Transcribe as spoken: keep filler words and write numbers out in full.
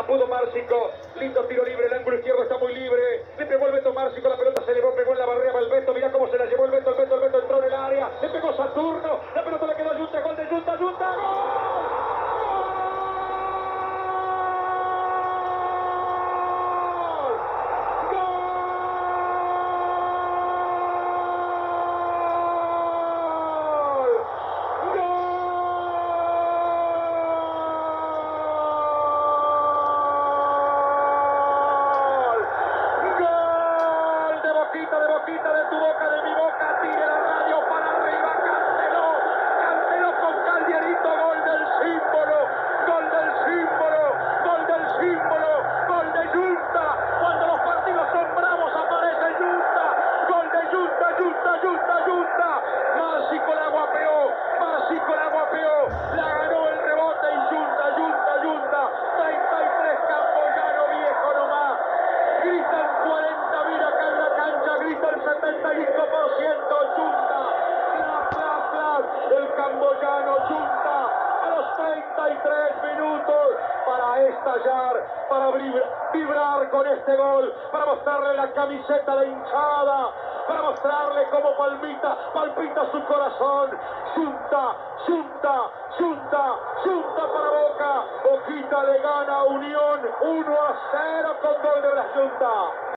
pudo Márcico, lindo tiro libre, el ángulo izquierdo está muy libre, le pegó el Beto Márcico, la pelota se elevó, pegó en la barrera para el Beto, mirá cómo se la llevó el Beto, el Beto, el Beto entró en el área, le pegó Saturno, la pelota le quedó a Junta, gol de Junta, Junta, ¡gol! De boquita, de tu boca, de mi boca, tire la radio para arriba, Cantelo, Cantelo con Caldierito, gol del símbolo, gol del símbolo, gol del símbolo, gol de Junta, cuando los partidos son bravos aparece Junta, gol de Junta, Junta, Junta, Junta, Márcico la guapeó, Márcico la guapeó, la ganó el rebote y Junta, Junta, Junta, treinta y tres Camboyano viejo nomás, gritan cuarenta mil acá en la cancha, grita el setenta y cinco por ciento, Junta, clap, clap, clap, el camboyano Junta, a los treinta y tres minutos, para estallar, para vibrar con este gol, para mostrarle la camiseta de hinchada, para mostrarle cómo palpita, palpita su corazón, Junta, Junta, Junta, Junta para Boca, Boquita le gana a Unión uno a cero con gol de la Junta.